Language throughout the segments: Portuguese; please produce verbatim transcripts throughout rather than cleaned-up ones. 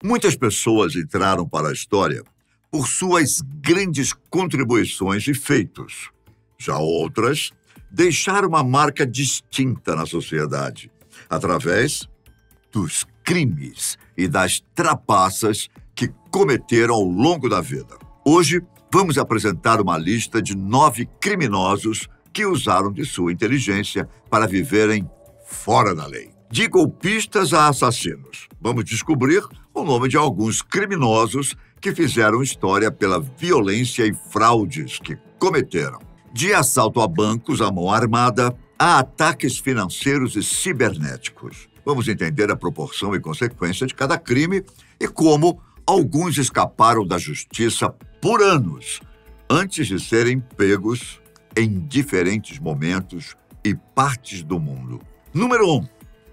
Muitas pessoas entraram para a história por suas grandes contribuições e feitos. Já outras deixaram uma marca distinta na sociedade, através dos crimes e das trapaças que cometeram ao longo da vida. Hoje, vamos apresentar uma lista de nove criminosos que usaram de sua inteligência para viverem fora da lei. De golpistas a assassinos, vamos descobrir o nome de alguns criminosos que fizeram história pela violência e fraudes que cometeram. De assalto a bancos à mão armada, a ataques financeiros e cibernéticos. Vamos entender a proporção e consequência de cada crime e como alguns escaparam da justiça por anos, antes de serem pegos em diferentes momentos e partes do mundo. Número um.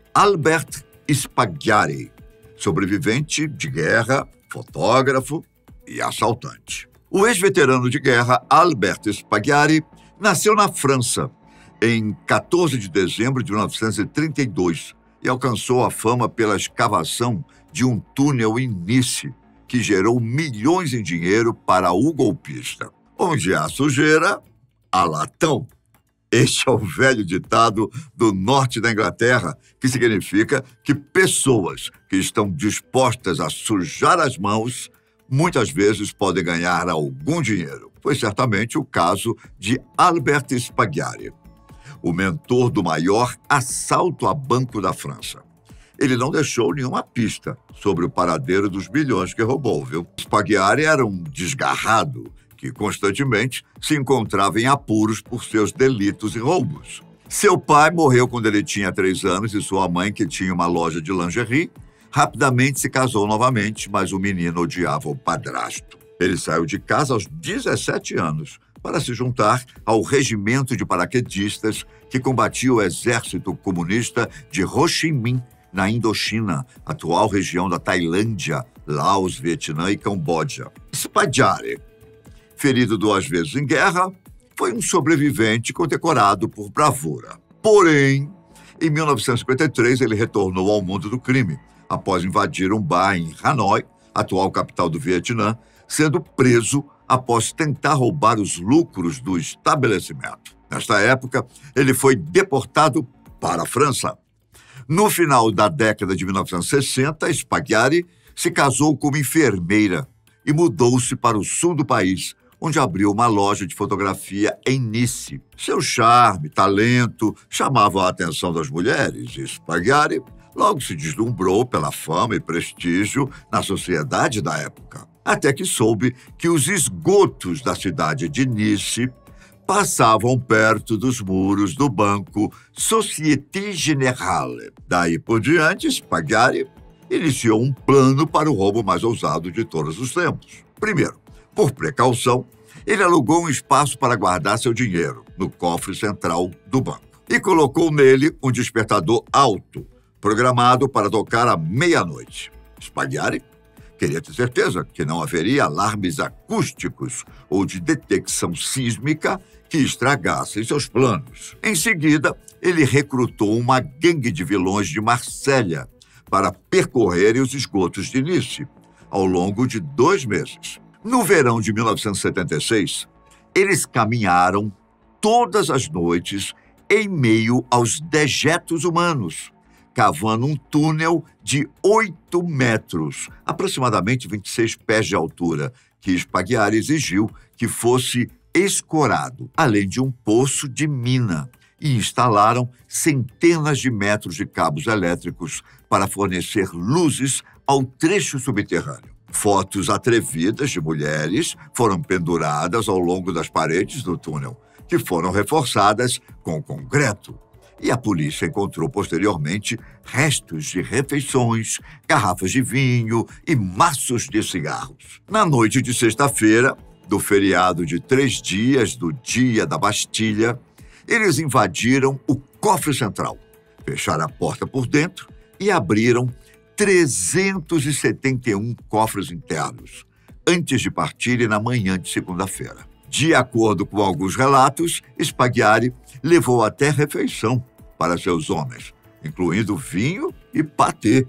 Albert Spaghiari, sobrevivente de guerra, fotógrafo e assaltante. O ex-veterano de guerra Albert Spaghiari nasceu na França em quatorze de dezembro de mil novecentos e trinta e dois e alcançou a fama pela escavação de um túnel em Nice, que gerou milhões em dinheiro para o golpista. Onde há sujeira, há latão. Este é o velho ditado do norte da Inglaterra, que significa que pessoas que estão dispostas a sujar as mãos muitas vezes podem ganhar algum dinheiro. Foi certamente o caso de Albert Spaghiari, o mentor do maior assalto a banco da França. Ele não deixou nenhuma pista sobre o paradeiro dos bilhões que roubou, viu? Spaghiari era um desgarrado que constantemente se encontrava em apuros por seus delitos e roubos. Seu pai morreu quando ele tinha três anos e sua mãe, que tinha uma loja de lingerie, rapidamente se casou novamente, mas o menino odiava o padrasto. Ele saiu de casa aos dezessete anos para se juntar ao regimento de paraquedistas que combatia o exército comunista de Ho Chi Minh, na Indochina, atual região da Tailândia, Laos, Vietnã e Camboja. Spaghiari, ferido duas vezes em guerra, foi um sobrevivente condecorado por bravura. Porém, em mil novecentos e cinquenta e três, ele retornou ao mundo do crime, após invadir um bar em Hanoi, atual capital do Vietnã, sendo preso após tentar roubar os lucros do estabelecimento. Nesta época, ele foi deportado para a França. No final da década de mil novecentos e sessenta, Spaghiari se casou como enfermeira e mudou-se para o sul do país, onde abriu uma loja de fotografia em Nice. Seu charme, talento chamavam a atenção das mulheres e Spaghiari logo se deslumbrou pela fama e prestígio na sociedade da época. Até que soube que os esgotos da cidade de Nice passavam perto dos muros do banco Société Générale. Daí por diante, Spaghiari iniciou um plano para o roubo mais ousado de todos os tempos. Primeiro, por precaução, ele alugou um espaço para guardar seu dinheiro no cofre central do banco e colocou nele um despertador alto, programado para tocar à meia-noite. Spaghiari queria ter certeza que não haveria alarmes acústicos ou de detecção sísmica que estragassem seus planos. Em seguida, ele recrutou uma gangue de vilões de Marsella para percorrerem os esgotos de Nice ao longo de dois meses. No verão de mil novecentos e setenta e seis, eles caminharam todas as noites em meio aos dejetos humanos, cavando um túnel de oito metros, aproximadamente vinte e seis pés de altura, que Spaghiari exigiu que fosse escorado, além de um poço de mina, e instalaram centenas de metros de cabos elétricos para fornecer luzes ao trecho subterrâneo. Fotos atrevidas de mulheres foram penduradas ao longo das paredes do túnel, que foram reforçadas com concreto. E a polícia encontrou posteriormente restos de refeições, garrafas de vinho e maços de cigarros. Na noite de sexta-feira, do feriado de três dias do Dia da Bastilha, eles invadiram o cofre central, fecharam a porta por dentro e abriram trezentos e setenta e um cofres internos, antes de partirem na manhã de segunda-feira. De acordo com alguns relatos, Spaghiari levou até refeição para seus homens, incluindo vinho e patê,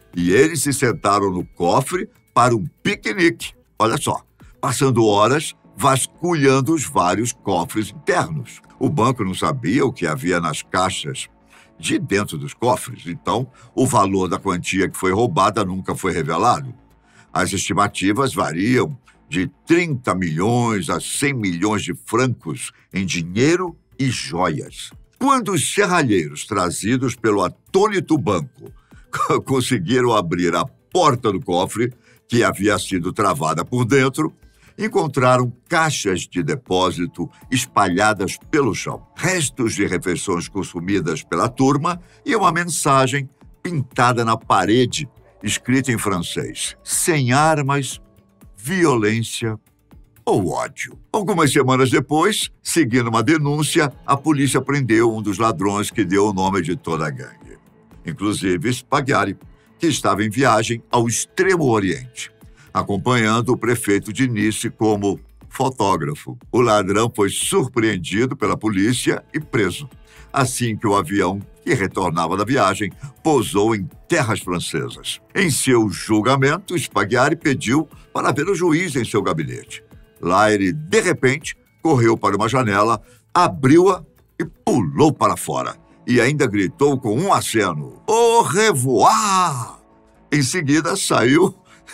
e eles se sentaram no cofre para um piquenique. Olha só, passando horas vasculhando os vários cofres internos. O banco não sabia o que havia nas caixas de dentro dos cofres, então o valor da quantia que foi roubada nunca foi revelado. As estimativas variam de trinta milhões a cem milhões de francos em dinheiro e joias. Quando os serralheiros, trazidos pelo atônito banco, conseguiram abrir a porta do cofre, que havia sido travada por dentro, encontraram caixas de depósito espalhadas pelo chão, restos de refeições consumidas pela turma e uma mensagem pintada na parede, escrita em francês: sem armas, violência ou ódio. Algumas semanas depois, seguindo uma denúncia, a polícia prendeu um dos ladrões que deu o nome de toda a gangue, inclusive Spaghiari, que estava em viagem ao Extremo Oriente, acompanhando o prefeito de Nice como fotógrafo. O ladrão foi surpreendido pela polícia e preso, assim que o avião que retornava da viagem pousou em terras francesas. Em seu julgamento, Spaghiari pediu para ver o juiz em seu gabinete. Lá ele, de repente, correu para uma janela, abriu-a e pulou para fora. E ainda gritou com um aceno: "Au revoir!" Em seguida, saiu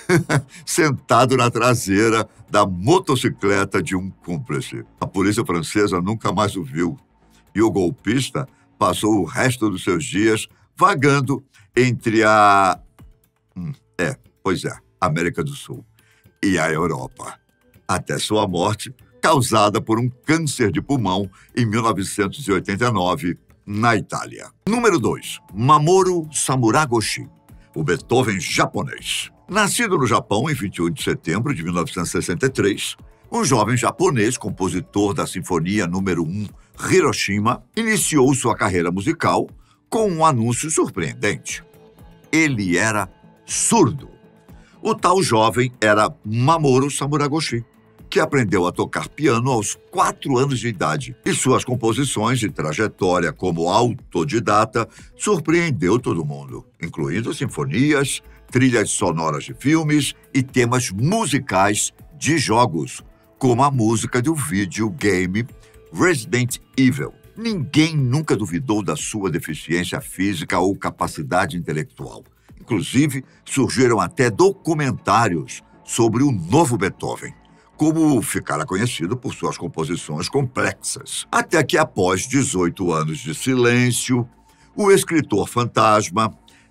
sentado na traseira da motocicleta de um cúmplice. A polícia francesa nunca mais o viu. E o golpista passou o resto dos seus dias vagando entre a... Hum, é, pois é, América do Sul e a Europa, até sua morte, causada por um câncer de pulmão em mil novecentos e oitenta e nove, na Itália. Número dois. Mamoru Samuragoshi, o Beethoven japonês. Nascido no Japão em vinte e oito de setembro de mil novecentos e sessenta e três, um jovem japonês, compositor da Sinfonia número um, Hiroshima, iniciou sua carreira musical com um anúncio surpreendente. Ele era surdo. O tal jovem era Mamoru Samuragoshi, que aprendeu a tocar piano aos quatro anos de idade, e suas composições e trajetória como autodidata surpreendeu todo mundo, incluindo sinfonias, trilhas sonoras de filmes e temas musicais de jogos, como a música do videogame Resident Evil. Ninguém nunca duvidou da sua deficiência física ou capacidade intelectual. Inclusive, surgiram até documentários sobre o novo Beethoven, como ficara conhecido por suas composições complexas. Até que, após dezoito anos de silêncio, o escritor fantasma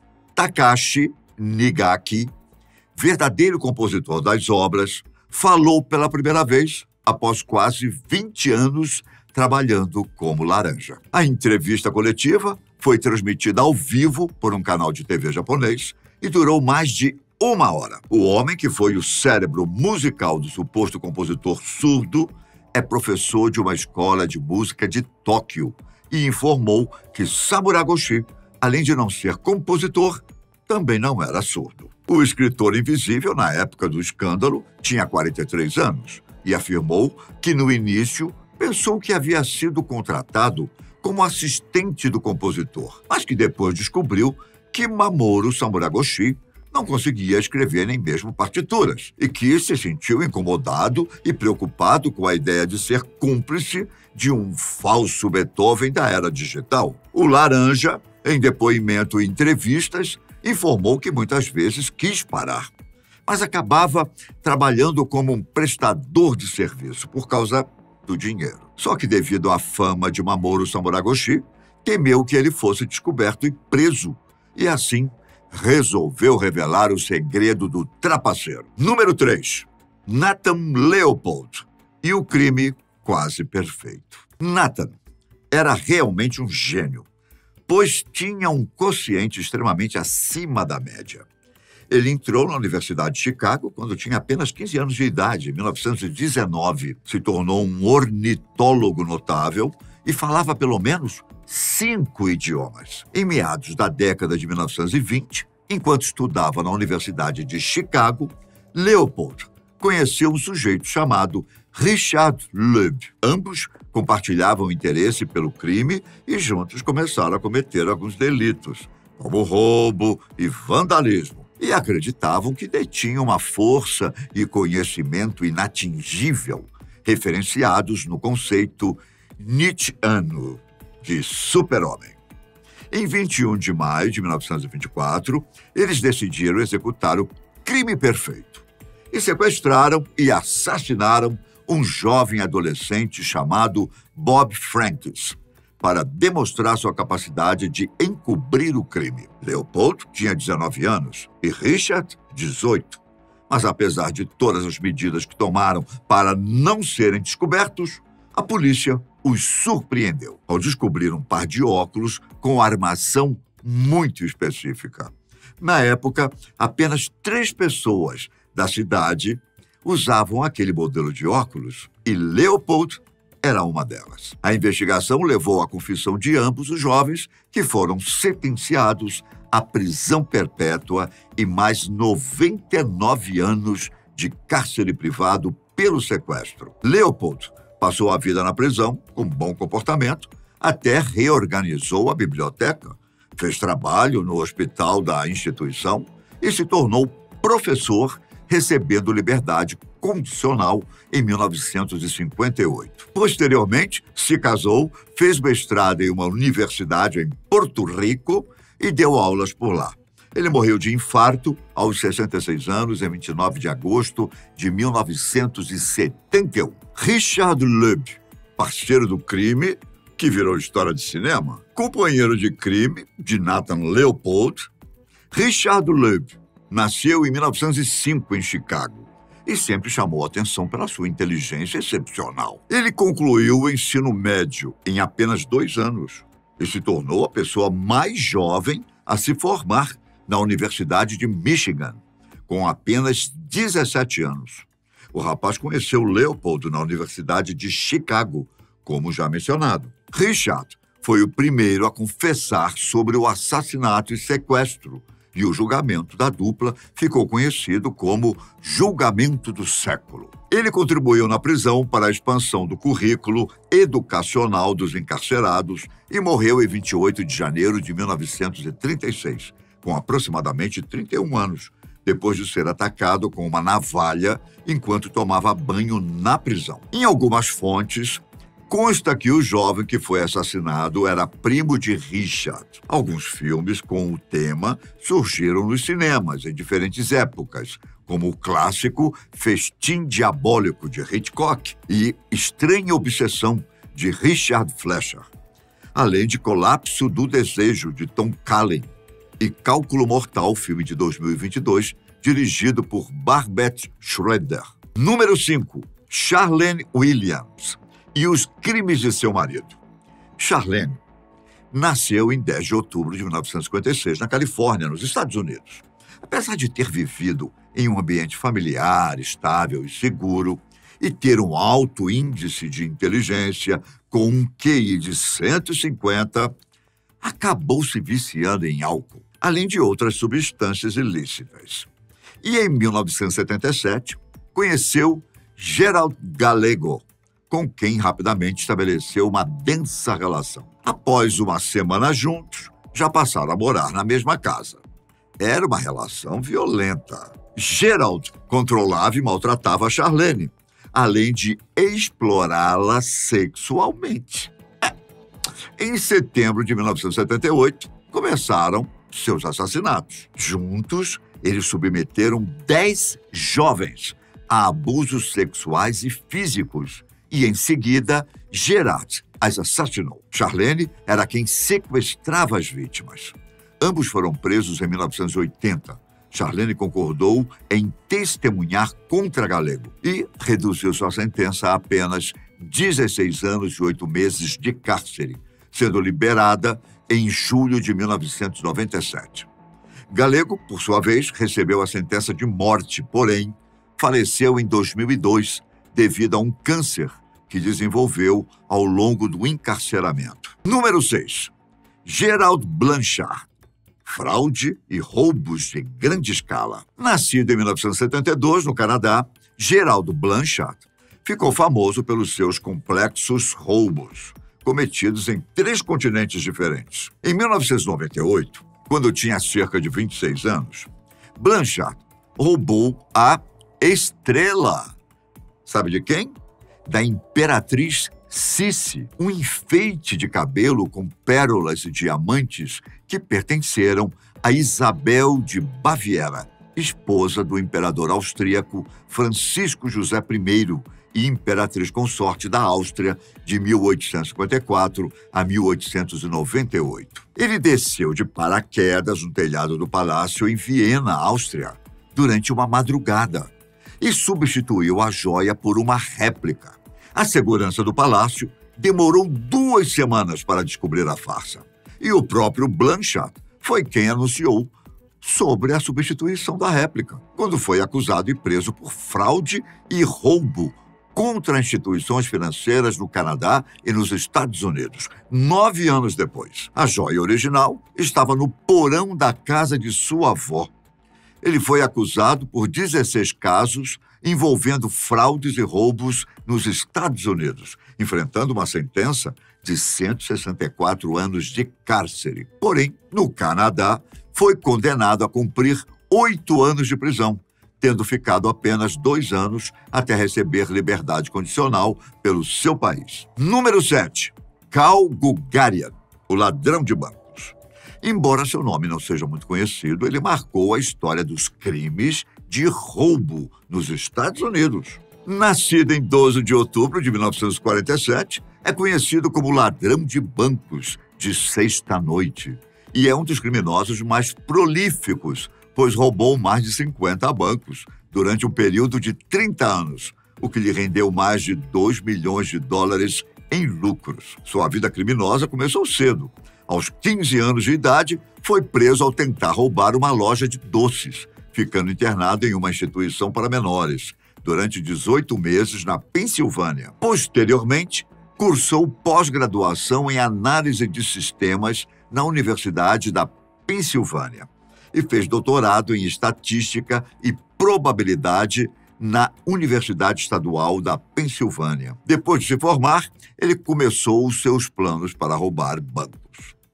Takashi Nigaki, verdadeiro compositor das obras, falou pela primeira vez após quase vinte anos trabalhando como Laranja. A entrevista coletiva foi transmitida ao vivo por um canal de T V japonês e durou mais de uma hora. O homem, que foi o cérebro musical do suposto compositor surdo, é professor de uma escola de música de Tóquio e informou que Samuragoshi, além de não ser compositor, também não era surdo. O escritor invisível, na época do escândalo, tinha quarenta e três anos e afirmou que, no início, pensou que havia sido contratado como assistente do compositor, mas que depois descobriu que Mamoru Samuragoshi não conseguia escrever nem mesmo partituras e que se sentiu incomodado e preocupado com a ideia de ser cúmplice de um falso Beethoven da era digital. O Laranja, em depoimento e entrevistas, informou que muitas vezes quis parar, mas acabava trabalhando como um prestador de serviço por causa do dinheiro. Só que, devido à fama de Mamoru Samuragoshi, temeu que ele fosse descoberto e preso, e assim resolveu revelar o segredo do trapaceiro. Número três. Nathan Leopold e o crime quase perfeito. Nathan era realmente um gênio, pois tinha um quociente extremamente acima da média. Ele entrou na Universidade de Chicago quando tinha apenas quinze anos de idade, em mil novecentos e dezenove. Se tornou um ornitólogo notável e falava pelo menos cinco idiomas. Em meados da década de mil novecentos e vinte, enquanto estudava na Universidade de Chicago, Leopold conheceu um sujeito chamado Richard Loeb. Ambos compartilhavam interesse pelo crime e juntos começaram a cometer alguns delitos, como roubo e vandalismo, e acreditavam que detinham uma força e conhecimento inatingível, referenciados no conceito nietzschiano de super-homem. Em vinte e um de maio de mil novecentos e vinte e quatro, eles decidiram executar o crime perfeito e sequestraram e assassinaram um jovem adolescente chamado Bob Franks, para demonstrar sua capacidade de encobrir o crime. Leopold tinha dezenove anos e Richard, dezoito. Mas apesar de todas as medidas que tomaram para não serem descobertos, a polícia os surpreendeu ao descobrir um par de óculos com armação muito específica. Na época, apenas três pessoas da cidade usavam aquele modelo de óculos e Leopold era uma delas. A investigação levou à confissão de ambos os jovens, que foram sentenciados à prisão perpétua e mais noventa e nove anos de cárcere privado pelo sequestro. Leopold passou a vida na prisão com bom comportamento, até reorganizou a biblioteca, fez trabalho no hospital da instituição e se tornou professor, recebendo liberdade condicional em mil novecentos e cinquenta e oito. Posteriormente, se casou, fez mestrado em uma universidade em Porto Rico e deu aulas por lá. Ele morreu de infarto aos sessenta e seis anos, em vinte e nove de agosto de mil novecentos e setenta e um. Richard Loeb, parceiro do crime, que virou história de cinema, companheiro de crime de Nathan Leopold. Richard Loeb nasceu em mil novecentos e cinco em Chicago e sempre chamou a atenção pela sua inteligência excepcional. Ele concluiu o ensino médio em apenas dois anos e se tornou a pessoa mais jovem a se formar na Universidade de Michigan, com apenas dezessete anos. O rapaz conheceu Leopold na Universidade de Chicago, como já mencionado. Richard foi o primeiro a confessar sobre o assassinato e sequestro, e o julgamento da dupla ficou conhecido como julgamento do século. Ele contribuiu na prisão para a expansão do currículo educacional dos encarcerados e morreu em vinte e oito de janeiro de mil novecentos e trinta e seis, com aproximadamente trinta e um anos, depois de ser atacado com uma navalha enquanto tomava banho na prisão. Em algumas fontes, consta que o jovem que foi assassinado era primo de Richard. Alguns filmes com o tema surgiram nos cinemas em diferentes épocas, como o clássico Festim Diabólico, de Hitchcock, e Estranha Obsessão, de Richard Fleischer, além de Colapso do Desejo, de Tom Cullen, e Cálculo Mortal, filme de dois mil e vinte e dois, dirigido por Barbet Schroeder. Número cinco. Charlene Williams e os crimes de seu marido. Charlene nasceu em dez de outubro de mil novecentos e cinquenta e seis, na Califórnia, nos Estados Unidos. Apesar de ter vivido em um ambiente familiar, estável e seguro, e ter um alto índice de inteligência, com um Q I de cento e cinquenta, acabou se viciando em álcool, além de outras substâncias ilícitas. E em mil novecentos e setenta e sete, conheceu Gerald Gallego, com quem rapidamente estabeleceu uma densa relação. Após uma semana juntos, já passaram a morar na mesma casa. Era uma relação violenta. Gerald controlava e maltratava a Charlene, além de explorá-la sexualmente. É. Em setembro de mil novecentos e setenta e oito, começaram seus assassinatos. Juntos, eles submeteram dez jovens a abusos sexuais e físicos, e, em seguida, Gerard as assassinou. Charlene era quem sequestrava as vítimas. Ambos foram presos em mil novecentos e oitenta. Charlene concordou em testemunhar contra Gallego e reduziu sua sentença a apenas dezesseis anos e oito meses de cárcere, sendo liberada em julho de mil novecentos e noventa e sete. Gallego, por sua vez, recebeu a sentença de morte, porém, faleceu em dois mil e dois devido a um câncer que desenvolveu ao longo do encarceramento. Número seis. Gerald Blanchard. Fraude e roubos de grande escala. Nascido em mil novecentos e setenta e dois, no Canadá, Gerald Blanchard ficou famoso pelos seus complexos roubos, cometidos em três continentes diferentes. Em mil novecentos e noventa e oito, quando tinha cerca de vinte e seis anos, Blanchard roubou a estrela. Sabe de quem? Da imperatriz Sissi, um enfeite de cabelo com pérolas e diamantes que pertenceram a Isabel de Baviera, esposa do imperador austríaco Francisco José I e imperatriz consorte da Áustria de mil oitocentos e cinquenta e quatro a mil oitocentos e noventa e oito. Ele desceu de paraquedas no telhado do palácio em Viena, Áustria, durante uma madrugada e substituiu a joia por uma réplica. A segurança do palácio demorou duas semanas para descobrir a farsa. E o próprio Blanchard foi quem anunciou sobre a substituição da réplica, quando foi acusado e preso por fraude e roubo contra instituições financeiras no Canadá e nos Estados Unidos. Nove anos depois, a joia original estava no porão da casa de sua avó. Ele foi acusado por dezesseis casos envolvendo fraudes e roubos nos Estados Unidos, enfrentando uma sentença de cento e sessenta e quatro anos de cárcere. Porém, no Canadá, foi condenado a cumprir oito anos de prisão, tendo ficado apenas dois anos até receber liberdade condicional pelo seu país. Número sete. Kaw Gugarian, o ladrão de bancos. Embora seu nome não seja muito conhecido, ele marcou a história dos crimes de roubo nos Estados Unidos. Nascido em doze de outubro de mil novecentos e quarenta e sete, é conhecido como ladrão de bancos de sexta-noite e é um dos criminosos mais prolíficos, pois roubou mais de cinquenta bancos durante um período de trinta anos, o que lhe rendeu mais de dois milhões de dólares em lucros. Sua vida criminosa começou cedo. Aos quinze anos de idade, foi preso ao tentar roubar uma loja de doces, ficando internado em uma instituição para menores, durante dezoito meses na Pensilvânia. Posteriormente, cursou pós-graduação em análise de sistemas na Universidade da Pensilvânia e fez doutorado em estatística e probabilidade na Universidade Estadual da Pensilvânia. Depois de se formar, ele começou os seus planos para roubar bancos.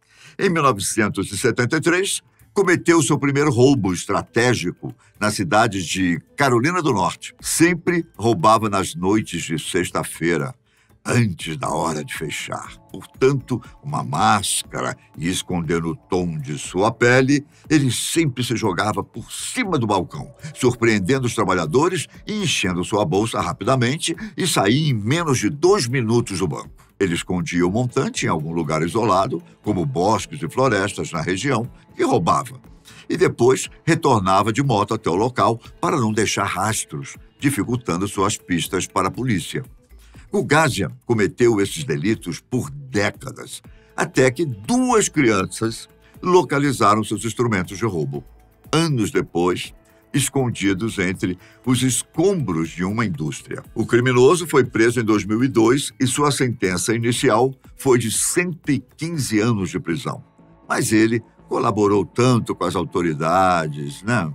Em mil novecentos e setenta e três, cometeu seu primeiro roubo estratégico na cidade de Carolina do Norte. Sempre roubava nas noites de sexta-feira, antes da hora de fechar. Portanto, uma máscara e escondendo o tom de sua pele, ele sempre se jogava por cima do balcão, surpreendendo os trabalhadores e enchendo sua bolsa rapidamente e saía em menos de dois minutos do banco. Ele escondia o montante em algum lugar isolado, como bosques e florestas na região, e roubava. E depois retornava de moto até o local para não deixar rastros, dificultando suas pistas para a polícia. Gugarian cometeu esses delitos por décadas, até que duas crianças localizaram seus instrumentos de roubo. Anos depois, escondidos entre os escombros de uma indústria. O criminoso foi preso em dois mil e dois e sua sentença inicial foi de cento e quinze anos de prisão. Mas ele colaborou tanto com as autoridades, né,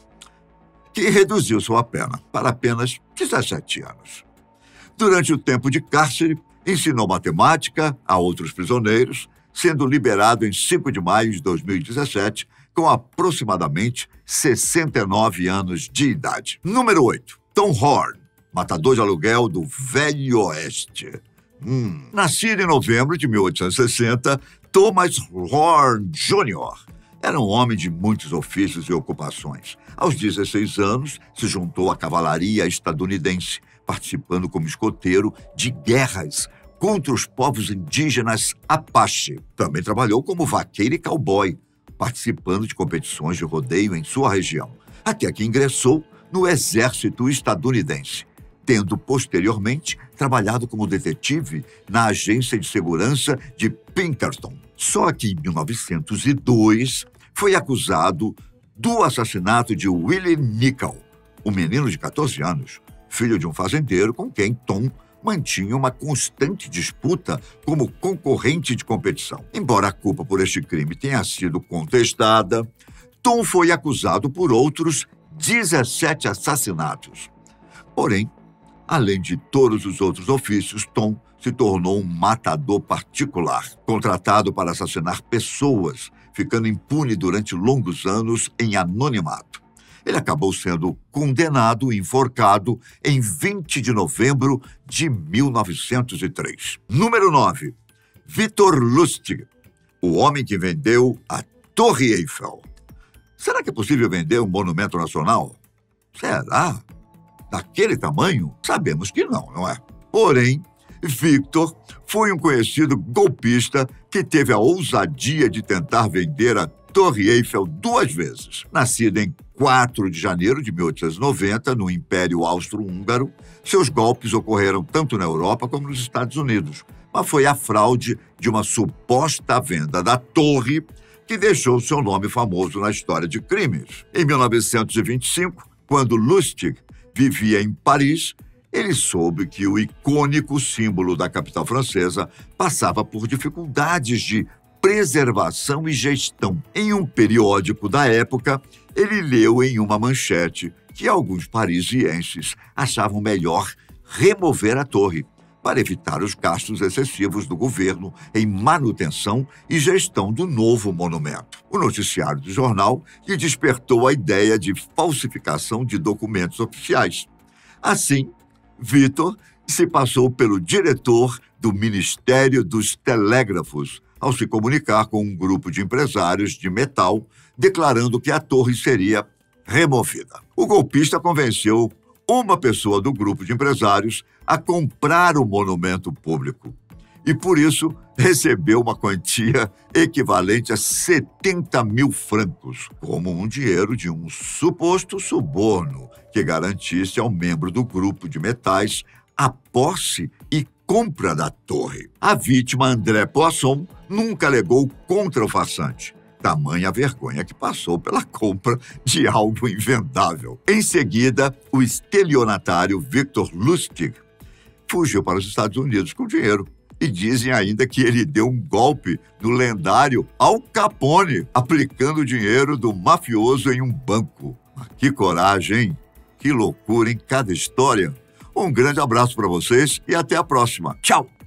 que reduziu sua pena para apenas dezessete anos. Durante o tempo de cárcere, ensinou matemática a outros prisioneiros, sendo liberado em cinco de maio de dois mil e dezessete, com aproximadamente sessenta e nove anos de idade. Número oito. Tom Horn, matador de aluguel do Velho Oeste. Hum. Nascido em novembro de mil oitocentos e sessenta, Thomas Horn Júnior era um homem de muitos ofícios e ocupações. Aos dezesseis anos, se juntou à cavalaria estadunidense, participando como escoteiro de guerras contra os povos indígenas Apache. Também trabalhou como vaqueiro e cowboy, participando de competições de rodeio em sua região, até que ingressou no exército estadunidense, tendo posteriormente trabalhado como detetive na agência de segurança de Pinkerton. Só que em mil novecentos e dois foi acusado do assassinato de Willie Nickel, um menino de catorze anos, filho de um fazendeiro com quem Tom mantinha uma constante disputa como concorrente de competição. Embora a culpa por este crime tenha sido contestada, Tom foi acusado por outros dezessete assassinatos. Porém, além de todos os outros ofícios, Tom se tornou um matador particular, contratado para assassinar pessoas, ficando impune durante longos anos em anonimato. Ele acabou sendo condenado e enforcado em vinte de novembro de mil novecentos e três. Número nove. Victor Lustig, o homem que vendeu a Torre Eiffel. Será que é possível vender um monumento nacional? Será? Daquele tamanho? Sabemos que não, não é? Porém, Victor foi um conhecido golpista que teve a ousadia de tentar vender a Torre Eiffel duas vezes. Nascido em quatro de janeiro de mil oitocentos e noventa, no Império Austro-Húngaro, seus golpes ocorreram tanto na Europa como nos Estados Unidos. Mas foi a fraude de uma suposta venda da torre que deixou seu nome famoso na história de crimes. Em mil novecentos e vinte e cinco, quando Lustig vivia em Paris, ele soube que o icônico símbolo da capital francesa passava por dificuldades de preservação e gestão. Em um periódico da época, ele leu em uma manchete que alguns parisienses achavam melhor remover a torre para evitar os gastos excessivos do governo em manutenção e gestão do novo monumento. O noticiário do jornal lhe despertou a ideia de falsificação de documentos oficiais. Assim, Victor se passou pelo diretor do Ministério dos Telégrafos ao se comunicar com um grupo de empresários de metal, declarando que a torre seria removida. O golpista convenceu uma pessoa do grupo de empresários a comprar o monumento público e, por isso, recebeu uma quantia equivalente a setenta mil francos, como um dinheiro de um suposto suborno que garantisse ao membro do grupo de metais a posse e compra da torre. A vítima, André Poisson, nunca alegou contra o farsante, tamanha vergonha que passou pela compra de algo invendável. Em seguida, o estelionatário Victor Lustig fugiu para os Estados Unidos com dinheiro. E dizem ainda que ele deu um golpe no lendário Al Capone, aplicando o dinheiro do mafioso em um banco. Que coragem, hein? Que loucura em cada história. Um grande abraço para vocês e até a próxima. Tchau!